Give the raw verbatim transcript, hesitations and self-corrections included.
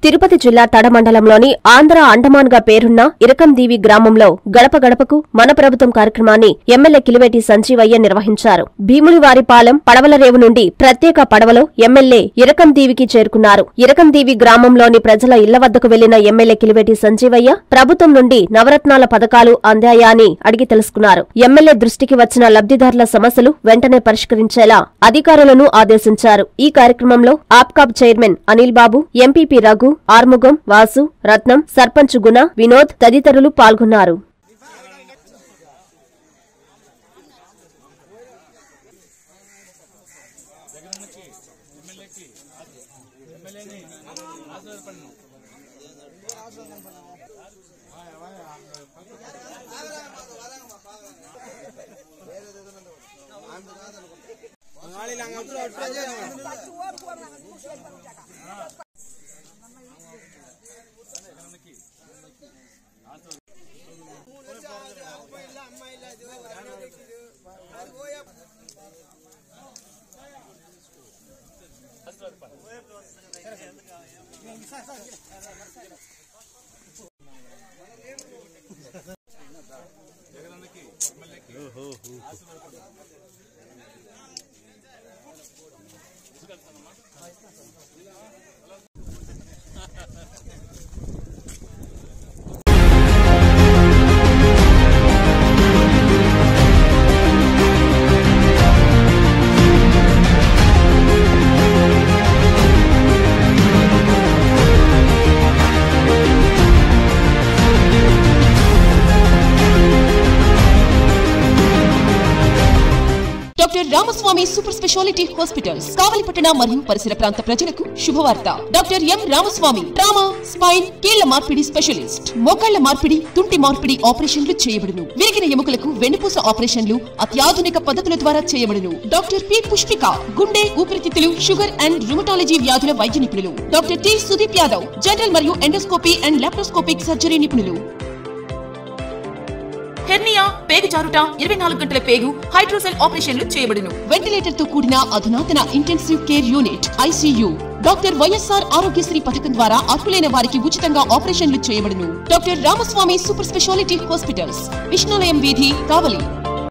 తిరుపతి జిల్లా తడ మండలంలోని ఆంధ్ర అండమాన్ గా పేరున్న ఇరకందీవి గ్రామంలో గడప గడపకు మన ప్రభుత్వం కార్యక్రమాన్ని ఎమ్మెల్యే కిలివేటి సంజీవయ్య నిర్వహించారు. భీమునివారిపాలెం పడవలరేవు నుండి ప్రత్యేక పడవలో ఎమ్మెల్యే ఇరకందీవికి చేరుకున్నారు. ఇరకందీవి గ్రామంలోని ప్రజల ఇళ్ల వద్దకు వెళ్లిన ఎమ్మెల్యే కిలివేటి సంజీవయ్య ప్రభుత్వం నుండి నవరత్నాల పథకాలు అందాయా అని అడిగి తెలుసుకున్నారు. ఎమ్మెల్యే దృష్టికి వచ్చిన లబ్ధిదారుల సమస్యలు వెంటనే పరిష్కరించేలా అధికారులను ఆదేశించారు. ఈ కార్యక్రమంలో APCOB chairman Anil Babu, MPP Raghu, Arumugam, Vasu, Ratnam, sarpanch Guna, Vinod తదితరులు పాల్గొన్నారు. Doctor Ramaswamy super speciality hospitals కావలిపట్టణ మరియు పరిసర ప్రాంత ప్రజలకు శుభవార్త. Doctor M Ramaswamy trauma, spine, కీళ్ల మార్పిడి స్పెషలిస్ట్. మోకాళ్ల మార్పిడి, తుంటి మార్పిడి ఆపరేషన్లు చేయబడును. విరిగిన ఎముకలకు వెన్నుపూస ఆపరేషన్లు అత్యాధునిక పద్ధతుల ద్వారా చేయబడును. డాక్టర్ పి పుష్పిక గుండె, ఊపిరితిత్తులు, షుగర్ అండ్ రుమటాలజీ వ్యాధుల వైద్య నిపుణులు. Doctor T Sudeep Yadav general మరియు ఎండోస్కోపీ అండ్ లాప్రోస్కోపిక్ సర్జరీ నిపుణులు. హెర్నియా, పేగు జారుట, ఇరవై నాలుగు గంటల పేగు, హైడ్రోసెల్ ఆపరేషన్లు చేయబడును. వెంటిలేటర్ తో కూడిన అధునాతన intensive care unit ICU. Doctor YSR Aarogyasri పథకం ద్వారా అర్హులైన వారికి ఉచితంగా ఆపరేషన్లు చేయబడును. Doctor Ramaswamy super speciality hospitals, Vishnulayam వీధి, కావలి.